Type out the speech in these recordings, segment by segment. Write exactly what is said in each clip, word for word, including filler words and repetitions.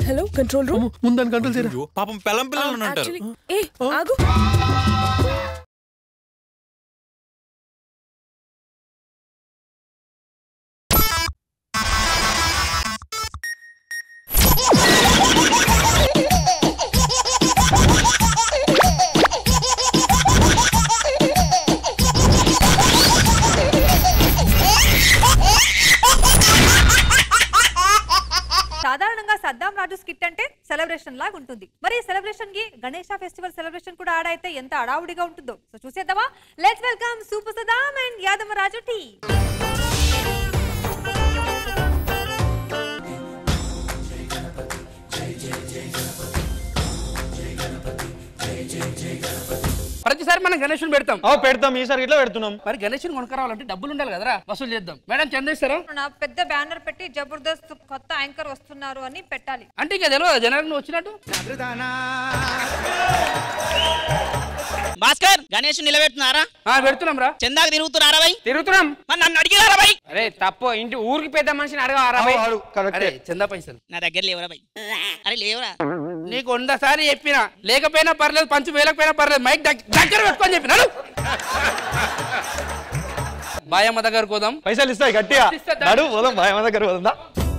Hello control room. ముందని control చేయరా. పాపం పెళ్ళం పిల్లలు ఉంటారు. ఏ ఆగు. సాధారణంగా సద్దాం రాజు స్కిట్ అంటే సెలబ్రేషన్ లాగా ఉంటుంది. మరి సెలబ్రేషన్ కి గణేష ఫెస్టివల్ సెలబ్రేషన్ కూడా యాడ్ అయితే ఎంత అడావుడిగా ఉంటుందో సో చూసేద్దామా. Let's welcome super Saddam and Yadamraju టీ. ప్రతిసారి మనం గణేషుని పెడతాం. పెడతాం ఈసారి ఇట్లా పెడుతున్నాం. మరి గణేషుని కొనుక్కరావాలంటే డబ్బులు ఉండాలి కదరా, వసూలు చేద్దాం. మేడం చందేస్తారా? నా పెద్ద బ్యానర్ పెట్టి జబర్దస్త్ కొత్త యాంకర్ వస్తున్నారు అని పెట్టాలి. అంటే ఇంకా తెలియదు జనాలు నువ్వు వచ్చినట్టు. భాస్కర్ గణేష్ నిలబెడుతున్నారా? పెడుతున్నాం రా. చందాకి తిరుగుతున్నారా భయ్? తిరుగుతున్నాం. నన్ను అడిగినారా భయ్? అరే తప్పు, ఇంటి ఊరికి పెద్ద మనిషిని అడగవారా భయ్? అరే చందా పైసలు నా దగ్గర లేవరా భయ్? అరే లేవరా? నీకు వందసారి చెప్పినా లేకపోయినా పర్లేదు, పంచు వేయకపోయినా పర్లేదు, మైక్ దగ్గర పెట్టుకొని చెప్పినాడు. బాయమ్మ దగ్గరకు పోదాం, పైసలు ఇస్తాయి గట్టిగా. పోదాం బాయమ్మ దగ్గర పోదా.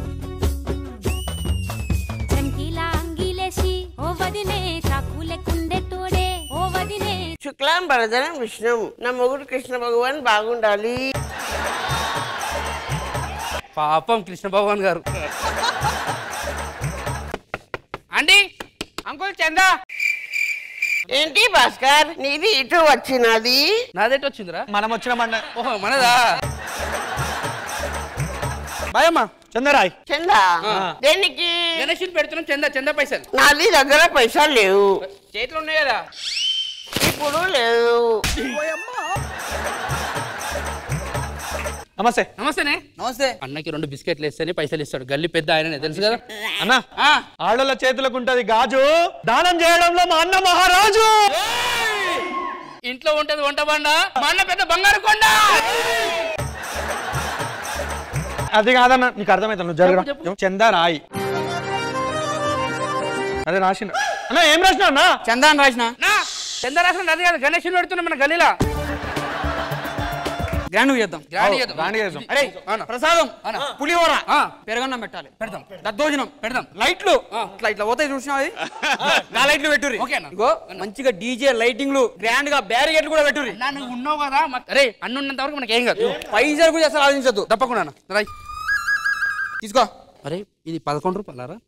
శుక్లాం భరధరం విష్ణుం, నా మొగుడు కృష్ణ భగవాన్ బాగుండాలి. పాపం కృష్ణ భగవాన్ గారు. అండి అంకుల్ చందా. ఏంటి భాస్కర్ నీది ఇటు వచ్చినది? నాదేటి వచ్చిందిరా? మనం వచ్చినామన్న. ఓహో మనదా. బాయమ్మ చందరాయ్. చందా దేనికి? గణేషుని పెడుతున్నాం. చందా చందా పైసలు. నాది దగ్గర పైసలు లేవు. చేతిలో ఉన్నాయి కదా? ఇప్పుడు లేవు. నమస్తే. నమస్తేనే. నమస్తే. అన్నకి రెండు బిస్కెట్లు వేస్తేనే పైసలు ఇస్తాడు. గల్లి పెద్ద ఆయననే తెలుసు కదా అన్న. ఆడోళ్ళ చేతులకు ఉంటది గాజు, దానం చేయడంలో మా అన్న మహారాజు. ఇంట్లో ఉంటది వంట బండ, మా అన్న పెద్ద బంగారు కొండ. అది కాదన్న, నీకు అర్థమైతే నువ్వు జరగ. చందా రాయి. అదే రాసిన అన్న. ఏం రాసిన అన్న? చందా అని రాసిన. చందా రాసిన అది కాదు, గణేషుని పెడుతున్నాం మన గల్లీలా. గ్రాండ్ చేద్దాం. గ్రాండ్ చేద్దాం. అరే ప్రసాదం, పులిహోర, పెరగన్నం పెట్టాలి. పెడదాం. దద్దోజనం పెడదాం. లైట్లు ఇట్లా ఇట్లా పోతాయి చూసినావు? నా లైట్లు పెట్టుర్రి. ఇగో మంచిగా డీజే లైటింగ్లు, గ్రాండ్ గా బ్యారిగేట్లు కూడా పెట్టుర్రి. నువ్వు ఉన్నావు కదా. అరే అన్న ఉన్నంత వరకు మనకి ఏం కాదు. పైసలు కూడా అసలు ఆలోచించద్దు. తప్పకుండా రాయ్ తీసుకో. అరే ఇది పదకొండు రూపాయలారా?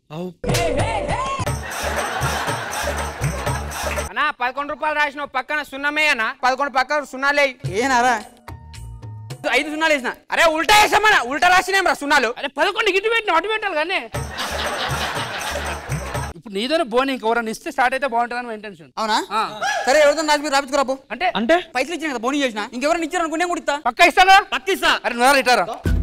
అన్నా పదకొండు రూపాయలు రాసిన పక్కన సున్నమే అన్న. పదకొండు పక్కన సున్నాలే. ఏనారా ఐదు సున్నాలు వేసిన. అరే ఉల్టా వేసామన్నా. ఉల్టా రాసినేం రా సున్నాలు. అరే పదకొండు ఇటు పెట్టిన అటు పెట్టాలి కానీ. ఇప్పుడు నీతోనే బోని ఇంకెవరన్నా ఇస్తే స్టార్ట్ అయితే బాగుంటుందని ఇంటెన్షన్. అవునా? సరే ఎవరితో రాజు మీరు రాపించుకురాబో. అంటే అంటే పైసలు ఇచ్చిన కదా బోని చేసిన. ఇంకెవరైనా ఇచ్చారు అనుకునే కూడా ఇస్తా. పక్క ఇస్తారా? పక్క ఇస్తా. అరే నువ్వు ఇటారా.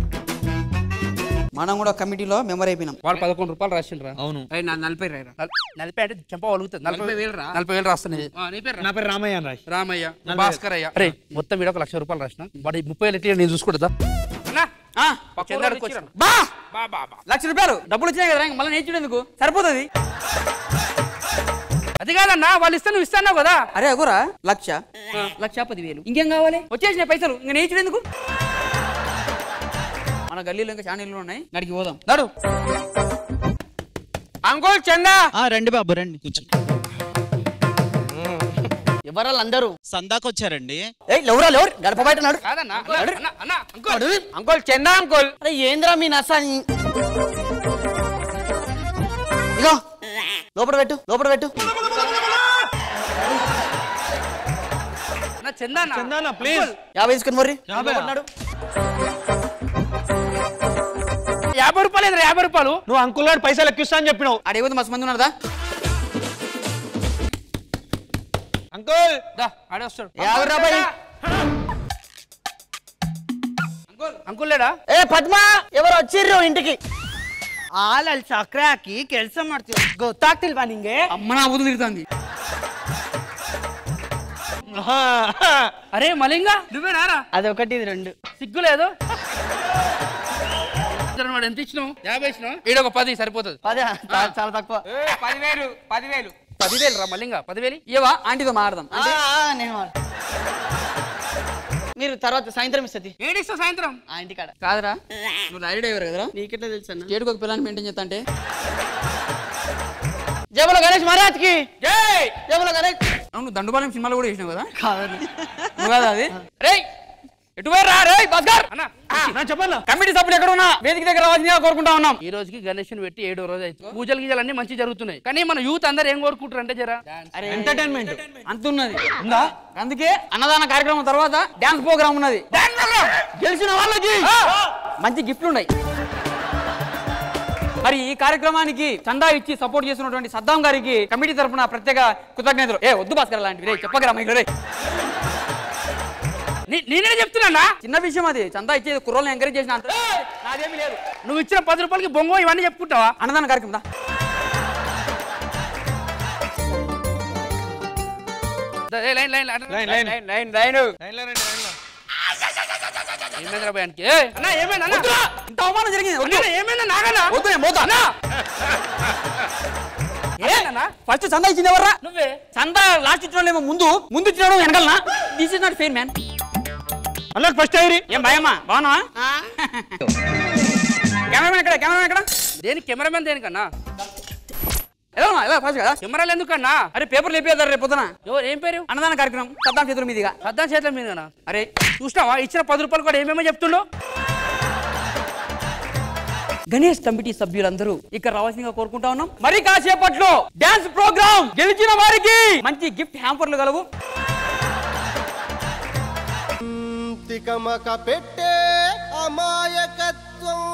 మనం కూడా కమిటీలో మెంబర్ అయిపోయినాం. వాళ్ళు పదకొండు రూపాయలు రాసిండ్రా. అవును. నలభై రాయరా? నలభై అంటే చెంప వలుగుతుంది. నలభై వేలు రా. నలభై వేలు రాస్తాను. నా పేరు రామయ్య రాయ్. రామయ్య భాస్కర్ అయ్య. అరే మొత్తం వీడ ఒక లక్ష రూపాయలు రాసిన. వాడి ముప్పై వేలు ఎట్లా నేను చూసుకుంటుందా? లక్ష రూపాయలు డబ్బులు వచ్చినాయి కదా, మళ్ళీ నేర్చుకునేందుకు సరిపోతుంది. అది కాదన్నా, వాళ్ళు ఇస్తే నువ్వు ఇస్తాన్నావు కదా. అరే అగురా లక్ష లక్ష పదివేలు ఇంకేం కావాలి? వచ్చేసిన పైసలు ఇంకా నేర్చుకునేందుకు. మన గల్లీలో ఇంకా చాలా ఇల్లు ఉన్నాయి, నడికి పోదాం. నడు. అంకుల్ చందా. రండి బాబు రండి. ఎవరాళ్ళు అందరూ సందాకు వచ్చారండి. ఎవరాలు ఎవరు గడప బయట నాడు. అంకుల్ చందా అంకుల్. అరే ఏంద్రా మీ నసాని. ఇగో లోపల పెట్టు, లోపల పెట్టు. చందా ప్లీజ్. యాభై తీసుకుని మర్రి. యాభై రూపాయలు యాభై రూపాయలు నువ్వు అంకుల్ గారు పైసలు ఎక్కిస్తా అని చెప్పినావు. అడేది మస్తు మంది ఉన్నారా? అంకుల్ ఆడే వస్తాడు. అంకుల్ లేడా? ఏ పద్మ ఎవరు వచ్చిర్రు ఇంటికి? ಆಲಲ್ಲಿ ಸಕ್ಕರೆ ಹಾಕಿ ಕೆಲಸ ಮಾಡ್ತೀವಿ ಗೊತ್ತಾಗ್ತಿಲ್ವಾ ನಿಂಗೆ? ಅಮ್ಮನ ಆಗುದು ತಿರ್ತಾಂದಿ. అరే మలింగా నువ్వేనారా? అది ఒకటి ఇది రెండు. సిగ్గులేదు. ఎంత ఇచ్చినావు? యాభై ఇచ్చినావు, ఈడ ఒక పది సరిపోతుంది. పది చాలా తక్కువ. పదివేలు పదివేలు పదివేలు రా మళ్ళీ పదివేలు ఇవా ఆంటీతో మాట్లాడదాం. మీరు తర్వాత సాయంత్రం ఇస్తుంది. ఏడిస్తావు సాయంత్రం? ఆ ఇంటి కాడ కాదురా, నువ్వు లారీ డ్రైవర్ కదరా, నీకెట్లా తెలుసు అన్న ఏడుకు ఒక పిల్లని మెయింటైన్ చేస్తా అంటే. జై బోలో గణేష్ మహారాజ్ కి జై. జై బోలో గణేష్. అవును దండుపాలెం సినిమాలో కూడా చేసినావు కదా? కాదండి నువ్వు కదా అది. రేయ్ ఎటు రా రే భాస్కర్ అన్న చెప్పాలా? కమిటీ సభ్యులు ఎక్కడ ఉన్నా వేదిక దగ్గర రావాల్సిందిగా కోరుకుంటా ఉన్నాం. ఈ రోజుకి గణేష్ని పెట్టి ఏడో రోజు అయితే పూజలు గీజలు అన్ని మంచి జరుగుతున్నాయి. కానీ మన యూత్ అందరు ఏం కోరుకుంటారు అంటే జరా ఎంటర్టైన్మెంట్ అంత ఉన్నది ఉందా. అందుకే అన్నదాన కార్యక్రమం తర్వాత డాన్స్ ప్రోగ్రామ్ ఉన్నది. గెలిచిన వాళ్ళకి మంచి గిఫ్ట్లు ఉన్నాయి. మరి ఈ కార్యక్రమానికి చందా ఇచ్చి సపోర్ట్ చేస్తున్నటువంటి సద్దాం గారికి కమిటీ తరఫున ప్రత్యేక కృతజ్ఞతలు. ఏ వద్దు భాస్కర్ లాంటివి రే చెప్పగరా మీకు. రే నేనే చెప్తున్నా, చిన్న విషయం అది. చందా ఇచ్చేది కుర్రోళ్ళని ఎంకరేజ్ చేసిన అంత నాదేమీ లేదు. నువ్వు ఇచ్చిన పది రూపాయలకి బొంగో ఇవన్నీ చెప్పుకుంటావా? అన్నదాన కార్యక్రమం ఇంత అవమానం జరిగింది. ఫస్ట్ చందా ఇచ్చింది ఎవర్రా? నువ్వే. చందా లాస్ట్ ఇచ్చిన ముందు ముందు ఇచ్చిన వెనకాలనా? This is not fair man. అలా ఫస్ట్ అయ్యి ఏం భయమా బాగున్నావా? కెమెరామెన్ ఎక్కడ? కెమెరామెన్ ఎక్కడ? దేనికి కెమెరామెన్ దేనికన్నా? ఎలా ఎలా ఫస్ట్ కదా కెమెరాలు ఎందుకన్నా? అరే పేపర్ లేపేదారు రేపు పొద్దున. ఎవరు ఏం పేరు? అన్నదాన కార్యక్రమం సద్దాం చేతుల మీదుగా. సద్దాం చేతుల మీదుగా? అరే చూసినావా ఇచ్చిన పది రూపాయలు కూడా ఏమేమో చెప్తుండో. గణేష్ కమిటీ సభ్యులందరూ ఇక్కడ రావాల్సిందిగా కోరుకుంటా ఉన్నాం. మరి కాసేపట్లో డాన్స్ ప్రోగ్రామ్ గెలిచిన వారికి మంచి గిఫ్ట్ హ్యాంపర్లు గలవు. తికమక పెట్టే అమాయకత్వం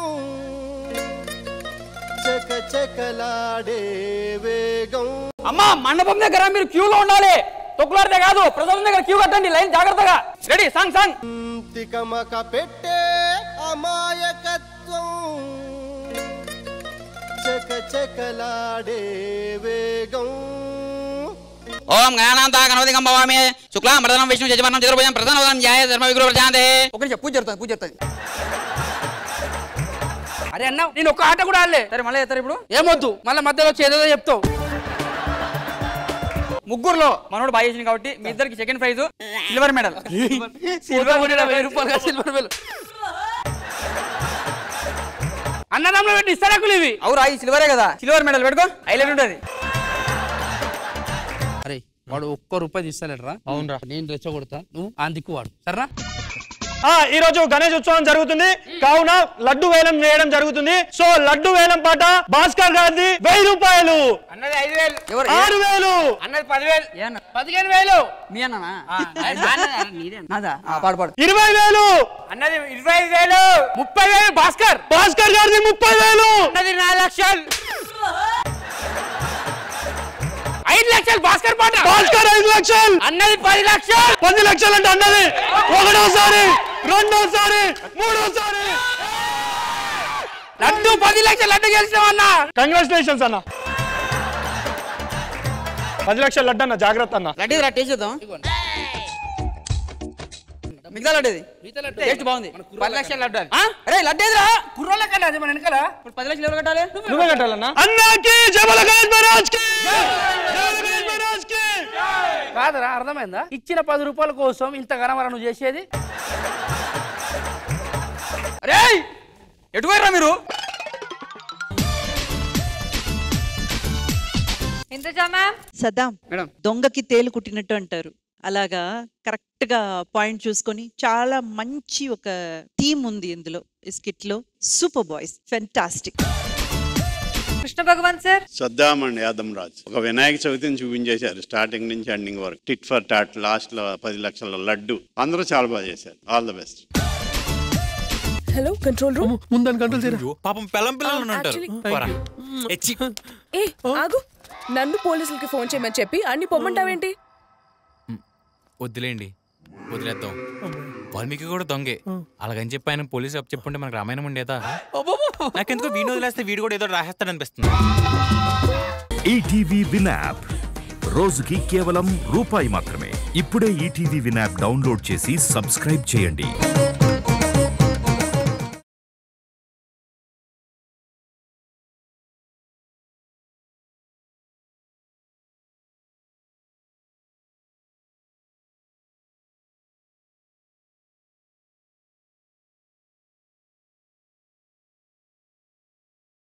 చక చకలాడే వేగం. అమ్మా మండపం దగ్గర మీరు క్యూలో ఉండాలి. తొక్కులాడితే కాదు, ప్రజల దగ్గర క్యూ కట్టండి. లైన్ జాగ్రత్తగా. Ready song song. తికమక పెట్టే అమాయకత్వం చక చకలాడే వేగం. ఓం గణానాంతా గణపతి గంభవామి శుక్లాం వరదనం విష్ణు యజమానం చతుర్భుజం ప్రధానోదం ధ్యాయ ధర్మ విగ్రహ ప్రజాంతే. ఒక నిమిషం పూజ జరుగుతుంది పూజ జరుగుతుంది. అరే అన్న నేను ఒక ఆట కూడా ఆడలే. సరే మళ్ళీ చేస్తారు ఇప్పుడు. ఏమొద్దు మళ్ళీ మధ్యలో చేదో చెప్తావు. ముగ్గురులో మనోడు బాగా చేసింది కాబట్టి మీ ఇద్దరికి second prize silver medal. Silver medal వెయ్యి రూపాయలు సిల్వర్ మెడల్ అన్నదాంలో పెట్టి ఇస్తారాకులు ఇవి. అవురా ఈ సిల్వరే కదా, సిల్వర్ మెడల్ పెట్టుకో హైలైట్ ఉంటుంది. అరే వాడు ఒక్క రూపాయి తీస్తలేడరా. అవునరా నేను రెచ్చగొడతా, నువ్వు ఆ దిక్కు వాడు సరేనా. ఈ రోజు గణేష్ ఉత్సవం జరుగుతుంది కావున లడ్డు వేలం వేయడం జరుగుతుంది. సో లడ్డు వేలం పాట భాస్కర్ గారిది వెయ్యి రూపాయలు, అన్నది ఐదు వేలు, ఆరు వేలు, అన్నది పదివేలు, పదిహేను వేలు. మీ అన్నా పాడు పాడు. ఇరవై వేలు, అన్నది ఇరవై ఐదు వేలు, ముప్పై వేలు భాస్కర్. భాస్కర్ గారిది ముప్పై వేలు, అన్నది నాలుగు లక్షలు, ఐదు లక్షలు భాస్కర్ పాట. భాస్కర్ ఐదు లక్షలు, అన్నది పది లక్షలు. పది లక్షలు అంటే అన్నది ఒకటోసారి, రెండోసారి, మూడోసారి లడ్డు పది లక్షలు లడ్డు గెలిచినావు అన్న. కంగ్రాచులేషన్స్ అన్న. పది లక్షల లడ్డు అన్న, జాగ్రత్త అన్న. లడ్డు రా టేస్ట్ చేద్దాం. మిగతా లడ్డు టేస్ట్ బాగుంది. పది లక్షల లడ్డు. అరే లడ్డు ఏదిరా? కుర్రోళ్ళ కన్నా అది మన వెనకాల. ఇప్పుడు పది లక్షలు ఎవరు కట్టాలి? నువ్వే కట్టాలన్నా. అన్నకి జై బోలో గణేష్ మహారాజ్ కి, జై బోలో గణేష్ మహారాజ్ కి. కాదరా అర్థమైందా? ఇచ్చిన పది రూపాయల కోసం ఇంత గనవర నువ్వు చేసేది. అరే ఎటు పోయారా మీరు? సదాం మేడం దొంగకి తేలు కుట్టినట్టు అంటారు. అలాగా కరెక్ట్ గా పాయింట్ చూసుకొని చాలా మంచి ఒక థీమ్ ఉంది ఇందులో. ఈ స్కిట్ లో super boys fantastic. Krishna Bhagavan sir. Saddam and Yadam Raj ఒక వినాయక చవితిని చూపించేశారు స్టార్టింగ్ నుంచి ఎండింగ్ వరకు. టిట్ ఫర్ టాట్ లాస్ట్ లో పది లక్షల లడ్డు. అందరూ చాలా బాగా చేశారు. All the best. Hello control room. ముందని కంట్రోల్ చేయరా. పాపం పెళ్ళం పిల్లలు ఉంటారు. ఏ ఆగు, నన్ను పోలీసులకి ఫోన్ చేయమని చెప్పి అన్ని పొమ్మంటావేంటి? వద్దులేండి, వదిలేద్దాం. వాల్మీకి కూడా దొంగే. అలాగని చెప్పి ఆయన పోలీసు అప్పు చెప్పుంటే మనకు రామాయణం ఉండేదా? నాకెందుకో వీడిని వదిలేస్తే వీడు కూడా ఏదో రాసేస్తాడు అనిపిస్తుంది. ఈటీవీ విన్ యాప్ రోజుకి కేవలం రూపాయి మాత్రమే. ఇప్పుడే ఈటీవీ విన్ యాప్ డౌన్లోడ్ చేసి సబ్స్క్రైబ్ చేయండి.